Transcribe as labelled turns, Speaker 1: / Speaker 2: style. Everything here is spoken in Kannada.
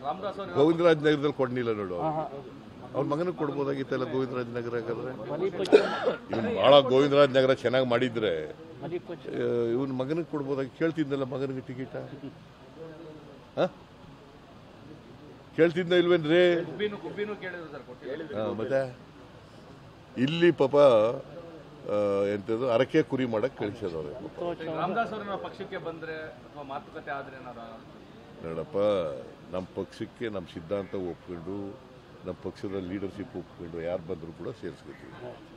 Speaker 1: ಗೋವಿಂದರಾಜ್ ನಗರದಲ್ಲಿ ಕೊಡ್ಲಿಲ್ಲ ನೋಡು, ಅವ್ರ ಮಗನಿಗೆ ಕೊಡ್ಬೋದಾಗಿತ್ತಲ್ಲ ಗೋವಿಂದರಾಜ್ ನಗರ. ಹಾಗಾದ್ರೆ ಇವನು ಭಾಳ ಗೋವಿಂದರಾಜ್ ನಗರ ಚೆನ್ನಾಗಿ ಮಾಡಿದ್ರೆ ಇವನ್ ಮಗನಿಗೆ ಕೊಡ್ಬೋದಾಗಿ. ಕೇಳ್ತಿದ್ದಲ್ಲ ಮಗನಿಗೆ ಟಿಕೆಟ, ಕೇಳ್ತಿದ್ದ ಇಲ್ವೇನ್ರಿ? ಮತ್ತೆ ಇಲ್ಲಿ ಪಾಪ ಎಂತದ್ದು ಅರಕೆ ಕುರಿ ಮಾಡಕ್ ಕಳಿಸೋದವ್ರೆ.
Speaker 2: ಪಕ್ಷಕ್ಕೆ ಬಂದ್ರೆ ಮಾತುಕತೆ ಆದ್ರೆ
Speaker 1: ನೋಡಪ್ಪ, ನಮ್ಮ ಪಕ್ಷಕ್ಕೆ ನಮ್ಮ ಸಿದ್ಧಾಂತ ಒಪ್ಕೊಂಡು, ನಮ್ಮ ಪಕ್ಷದ ಲೀಡರ್ಶಿಪ್ ಒಪ್ಕೊಂಡು ಯಾರು ಬಂದರೂ ಕೂಡ ಸೇರಿಸ್ಕೊತೀವಿ.